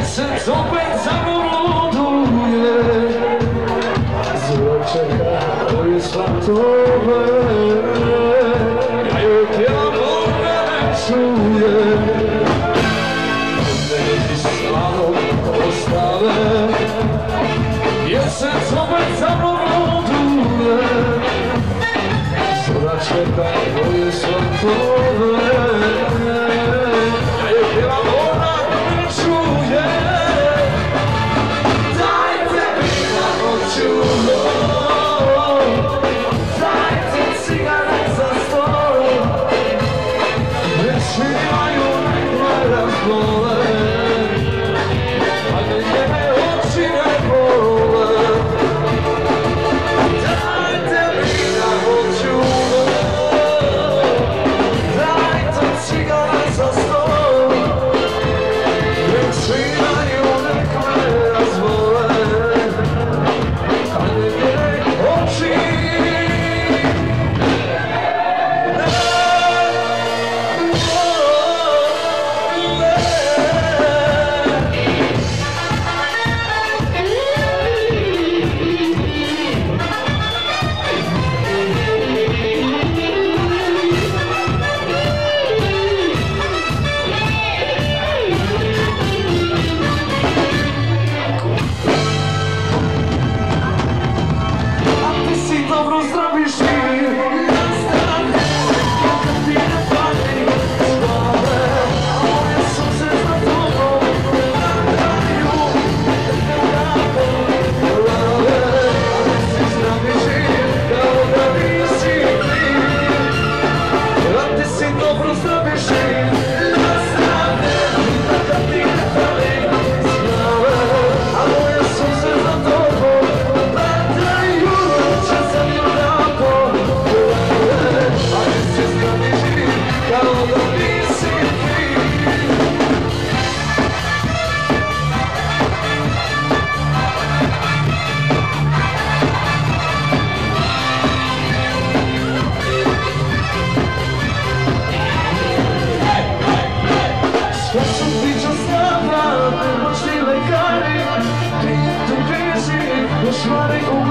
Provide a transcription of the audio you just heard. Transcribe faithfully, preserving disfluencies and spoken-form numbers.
Jesenic opet zamoloduje, zora čeka koje svatove, ja joj pjevam, ona ne čuje. Neki slano ostave, jesenic opet zamoloduje, zora čeka koje svatove, ja joj pjevam, ona ne čuje. Dajte mi na noću, dajte cigaret za stol, već mi imaju nekoj razbole, a ne njene oči ne bole. Dajte mi na noću, dajte cigaret za stol, već mi imaju nekoj razbole, a ne njene oči. Dobro zdraviš i nastane, kad ti ne pali slave, a moje suze za tobom gledaju, nekako glave, a ti si zdraviš i kao da nisi kriv, a ti si dobro zdraviš i nastane, kad ti ne pali slave, a moje suze za tobom gledaju. Sve su priča stava, moćni lekari, ti tu krizi, još mali u